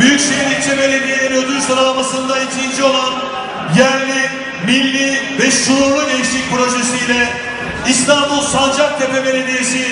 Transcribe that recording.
Büyükşehir İlçe Belediyeleri ödül sıralamasında ikinci olan yerli, milli ve şuurlu gençlik projesiyle İstanbul Sancaktepe Belediyesi